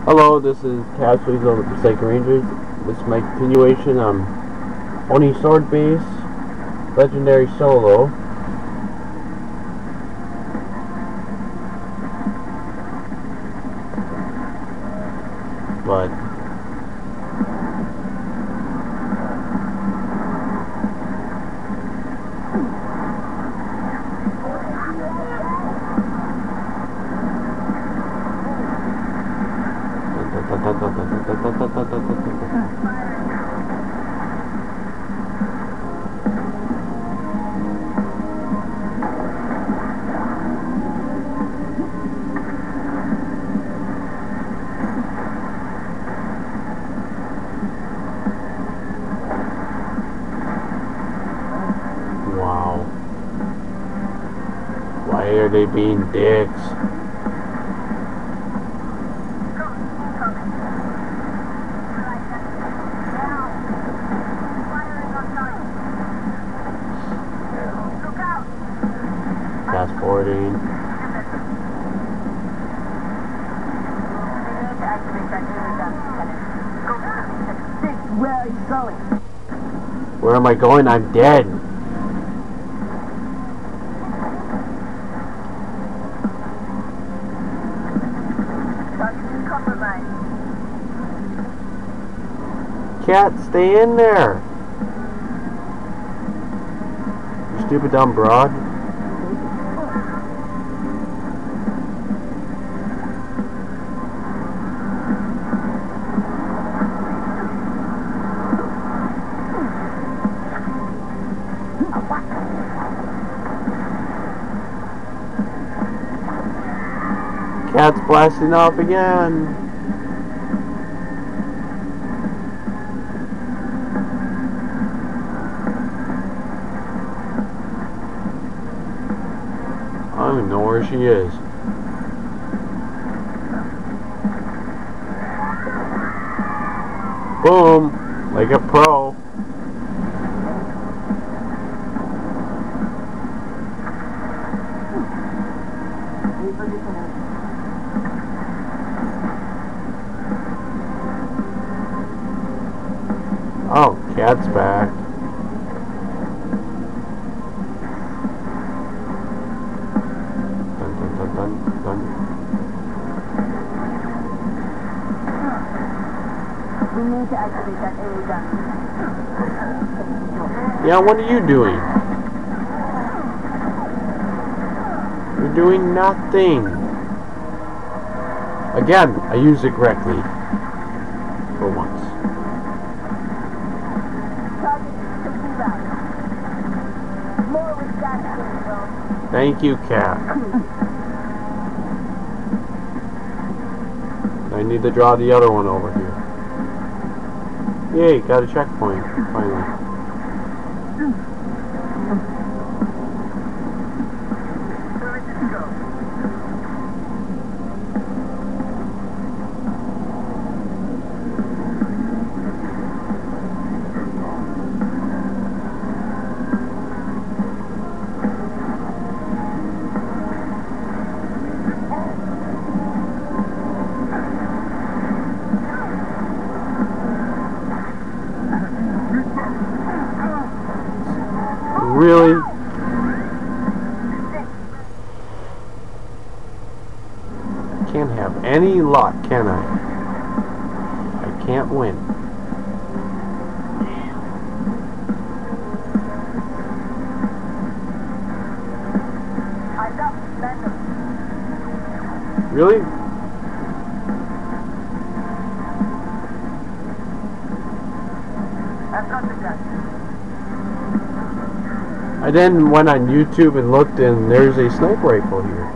Hello, this is CasperWeasel of the Forsaken Rangers. This is my continuation on ONI Sword Base Legendary Solo. But wow. Why are they being dicks? Fast forwarding. Where are you going? Where am I going? I'm dead. Cat, stay in there. You stupid dumb broad. Cat's blasting off again. I don't even know where she is. Boom! Like a pro. Oh, Cat's back. Dun, dun, dun, dun, dun. We need to activate that area gun. Yeah, what are you doing? You're doing nothing. Again, I used it correctly. For once. Thank you, Cat. I need to draw the other one over here. Yay, got a checkpoint, finally. Really? Can't have any luck, can I? I can't win. Really? I then went on YouTube and looked, and there's a sniper rifle here.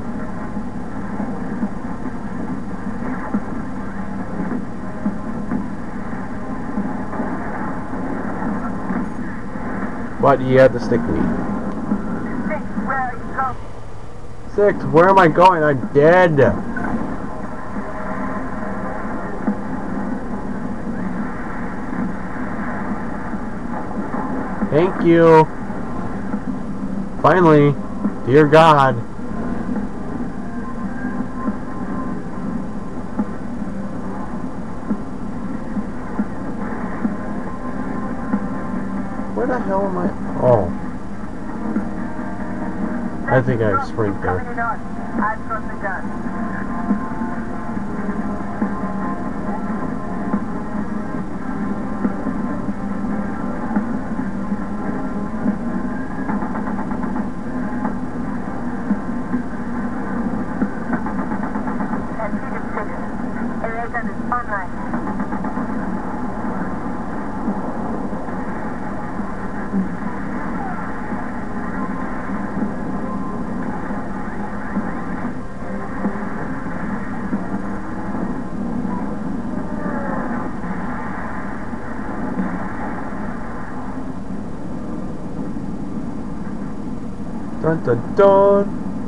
But you had to stick me. Six, where am I going? I'm dead. Thank you. Finally, dear God. the hell am I? Oh. I think I sprint there. I've got the gun. Dun dun dun!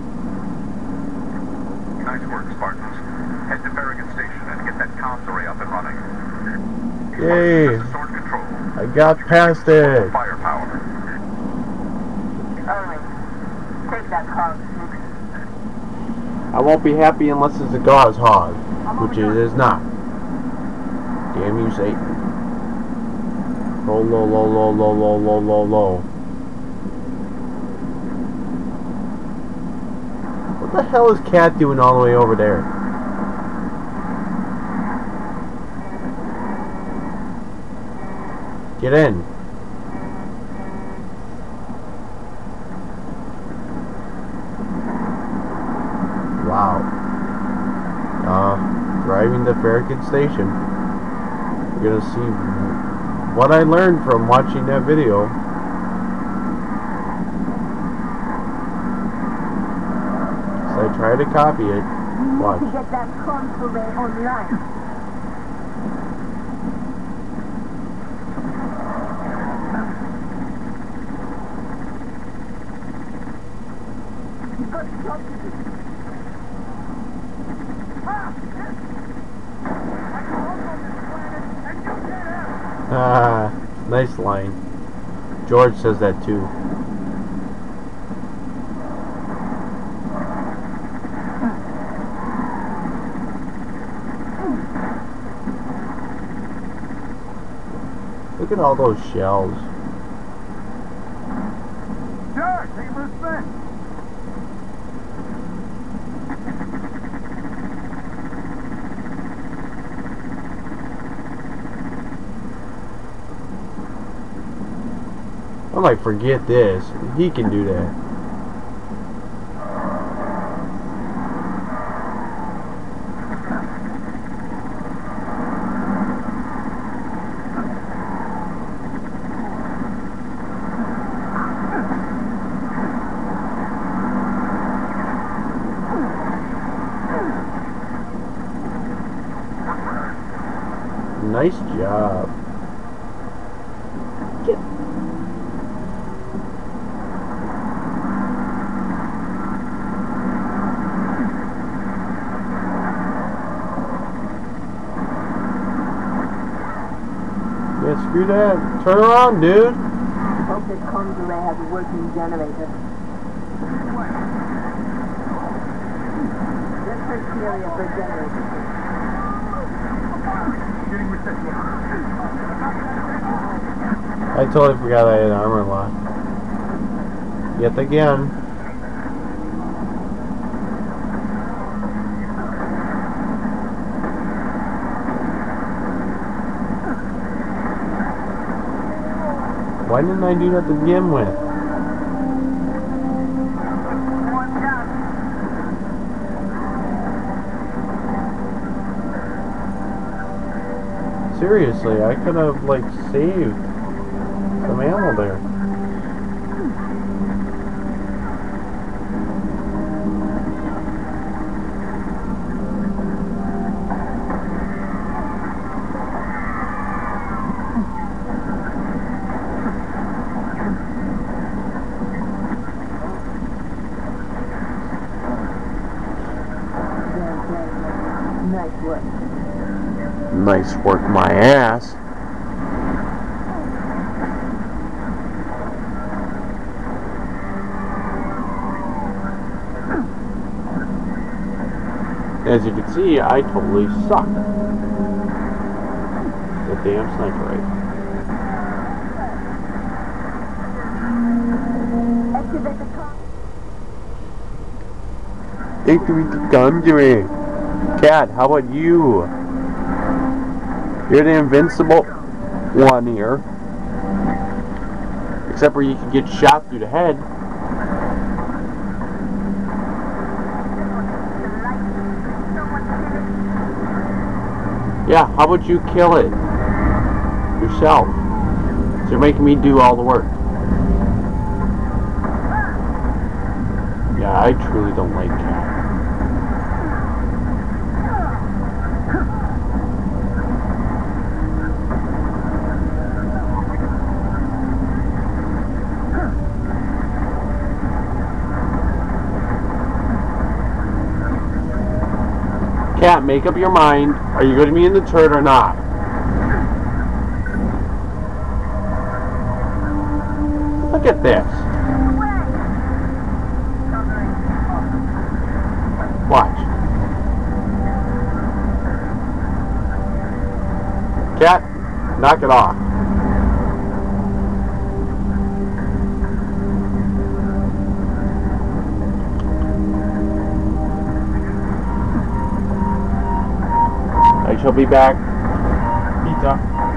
Nice work, Spartans. Head to Farragut Station and get that comms array up and running. Yay! Sword control. I got past it! Firepower. ONI, take that hog, I won't be happy unless it's a Gauze hog, which it is not. Damn you, Satan. Low, low, low, low, low, low, low, low, low. What the hell is Cat doing all the way over there? Get in. Wow. Driving to Farragut Station. You're gonna see what I learned from watching that video. So I try to copy it. Watch. to get that comms array online. You've got a job to do. Ah, nice line. George says that too. Look at all those shells. Sure, take a spin. I might forget this. He can do that. Nice job. Get. Yeah, screw that. Turn around, dude. I hope this comms array has a working generator. Let's search the area for a generator. I totally forgot I had armor lock. Yet again. Why didn't I do that to begin with? Seriously, I could have, like, saved some ammo there. Nice work. Nice work, my ass. As you can see, I totally suck. The damn sniper rifle. Activate the conjuring. Cat, how about you? You're the invincible one here. Except where you can get shot through the head. Yeah, how about you kill it yourself? So you're making me do all the work. Yeah, I truly don't like Cat. Cat, make up your mind. Are you going to be in the turret or not? Look at this. Watch. Cat, knock it off. I shall be back. Pizza.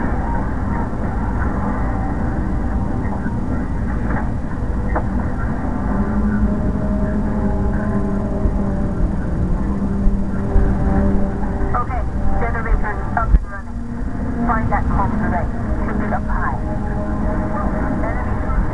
Okay, generators up and running. Find that comms array. Pick it up high. Enemy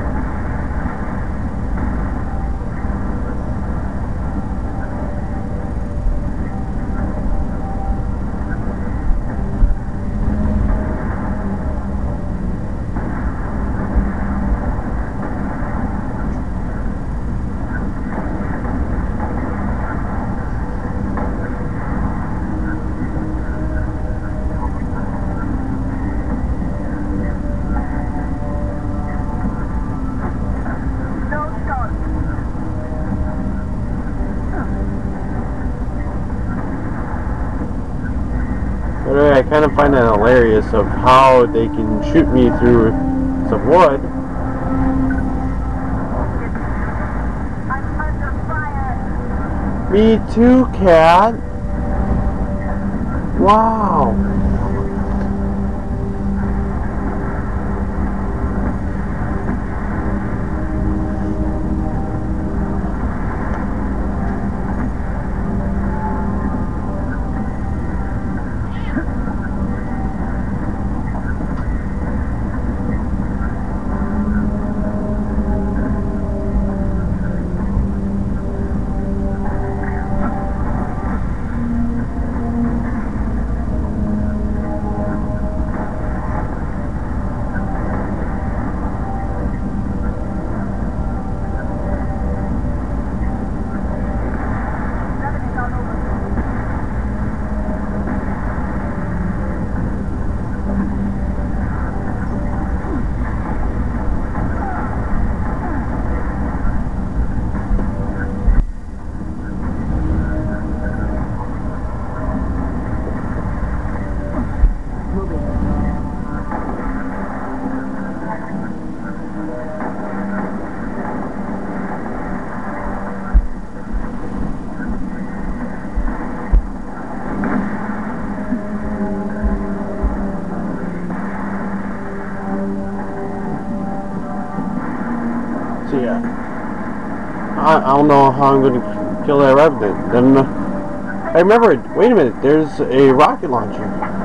Anyway, I kind of find it hilarious of how they can shoot me through some wood. I'm under fire. Me too, Cat. Wow. So yeah, I don't know how I'm going to kill that revenant. Then I remember. Wait a minute. There's a rocket launcher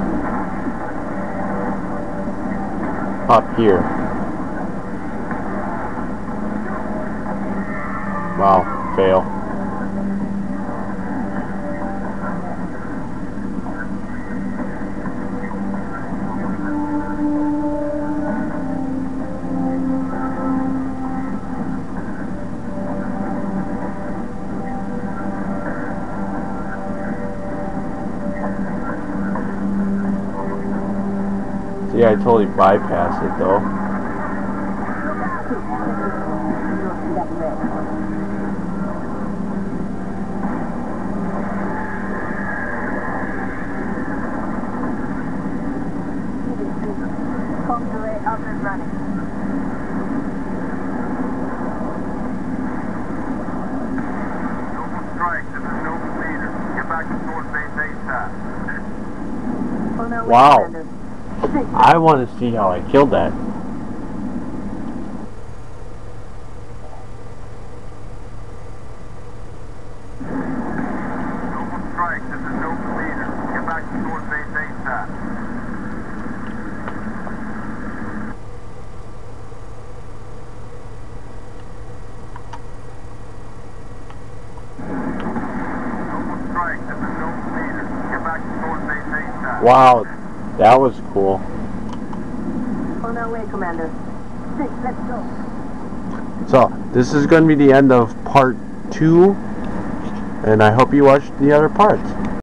up here. Wow, fail. Yeah, I totally bypassed it though. Comms array up and running. back to North Base ASAP. On our way, Wow. Commander. 6. I want to see how I killed that. Noble strike, this is Noble leader. Get back to North Base ASAP. Noble strike, this is Noble leader. Get back to North Base ASAP. Wow, that was cool. On our way, Commander. 6, let's go. So, this is going to be the end of part 2, and I hope you watched the other parts.